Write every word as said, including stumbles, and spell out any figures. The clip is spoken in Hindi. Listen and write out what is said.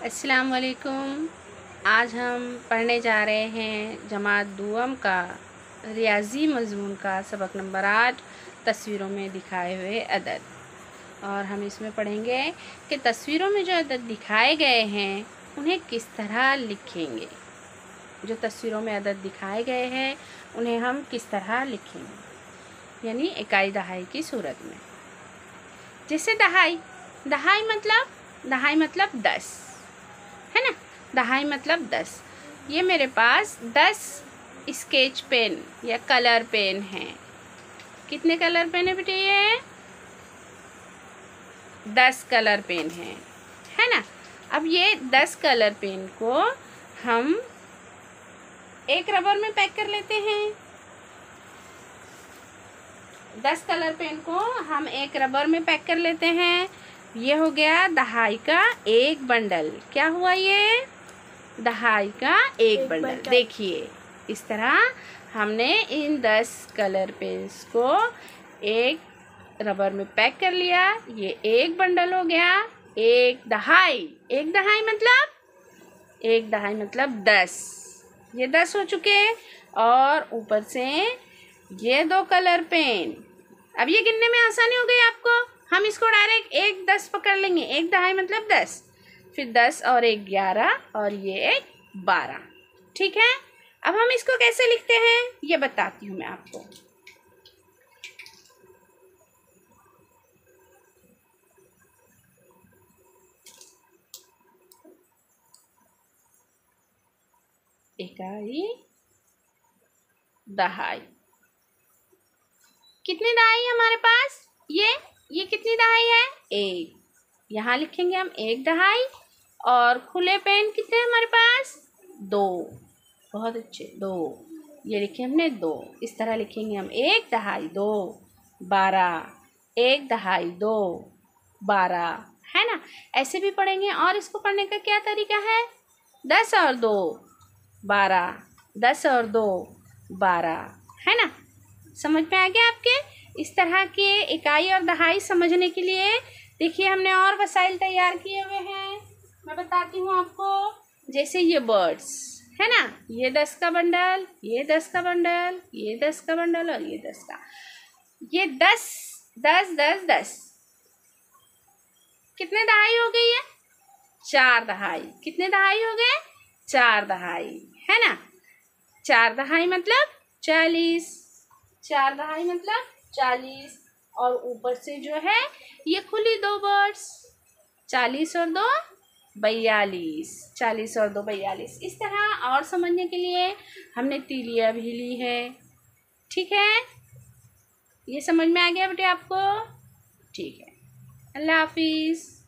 अस्सलाम वालेकुम। आज हम पढ़ने जा रहे हैं जमात दुआम का रियाजी मज़मून का सबक नंबर आठ, तस्वीरों में दिखाए हुए अदद। और हम इसमें पढ़ेंगे कि तस्वीरों में जो अदद दिखाए गए हैं उन्हें किस तरह लिखेंगे। जो तस्वीरों में अदद दिखाए गए हैं उन्हें हम किस तरह लिखेंगे, यानी इकाई दहाई की सूरत में। जैसे दहाई, दहाई मतलब दहाई मतलब दस है ना। दहाई मतलब दस। ये मेरे पास दस स्केच पेन या कलर पेन है। कितने कलर पेन है बेटे? ये दस कलर पेन है, है ना। अब ये दस कलर पेन को हम एक रबर में पैक कर लेते हैं। दस कलर पेन को हम एक रबर में पैक कर लेते हैं। ये हो गया दहाई का एक बंडल। क्या हुआ? ये दहाई का एक, एक बंडल। देखिए, इस तरह हमने इन दस कलर पेन्स को एक रबर में पैक कर लिया। ये एक बंडल हो गया। एक दहाई, एक दहाई मतलब एक दहाई मतलब दस। ये दस हो चुके। और ऊपर से ये दो कलर पेन। अब ये गिनने में आसानी हो गई आपको। हम इसको डायरेक्ट एक दस पकड़ लेंगे। एक दहाई मतलब दस, फिर दस और एक ग्यारह, और ये एक बारह। ठीक है। अब हम इसको कैसे लिखते हैं ये बताती हूँ मैं आपको। इकाई दहाई। कितनी दहाई है हमारे पास? ये ये कितनी दहाई है? एक। यहाँ लिखेंगे हम एक दहाई। और खुले पेन कितने हैं हमारे पास? दो। बहुत अच्छे, दो। ये लिखे हमने दो। इस तरह लिखेंगे हम एक दहाई दो, बारह। एक दहाई दो, बारह, है ना। ऐसे भी पढ़ेंगे। और इसको पढ़ने का क्या तरीका है? दस और दो बारह, दस और दो बारह, है ना। समझ में आ गया आपके? इस तरह के इकाई और दहाई समझने के लिए देखिए हमने और वसाइल तैयार किए हुए हैं। मैं बताती हूँ आपको। जैसे ये बर्ड्स है ना, ये दस का बंडल, ये दस का बंडल, ये दस का बंडल, और ये दस का। ये दस दस दस दस कितने दहाई हो गई है? चार दहाई। कितने दहाई हो गए? चार दहाई, है ना। चार दहाई मतलब चालीस। चार दहाई मतलब चालीस। और ऊपर से जो है ये खुली दो बर्ड्स। चालीस और दो बयालीस। चालीस और दो बयालीस। इस तरह और समझने के लिए हमने तीलियां भी ली है। ठीक है। ये समझ में आ गया बेटे आपको? ठीक है। अल्लाह हाफिज़।